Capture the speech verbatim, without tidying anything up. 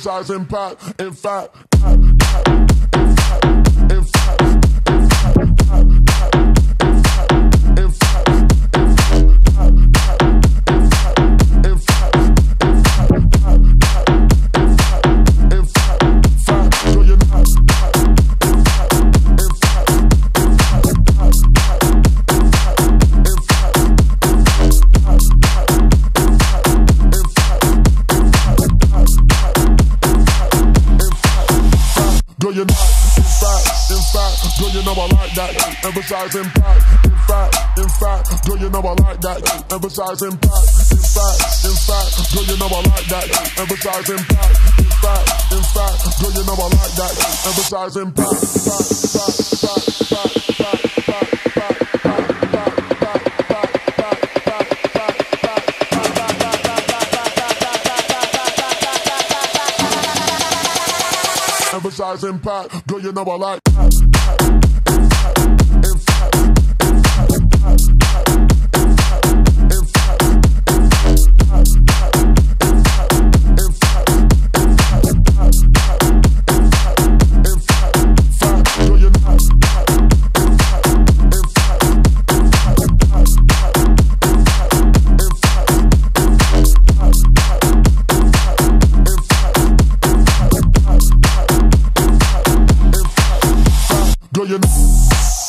emphasize impact. In fact, in fact, in fact, in fact, in fact, in fact, girl, you're not. In fact, in fact, girl, you know I like that. Emphasize impact. In fact, in fact, girl, you know I like that. Emphasize impact. In fact, in fact, girl, you know I like that. Emphasize impact. In fact, in fact, girl, you know I like that. Emphasize impact. Emphasize impact, girl, you know I like that. In fact, in fact, in fact, in fact, in fact, in fact, in fact, in fact, in fact, girl, you know. In fact, in fact, in fact, in fact, in fact, in fact, girl, you know.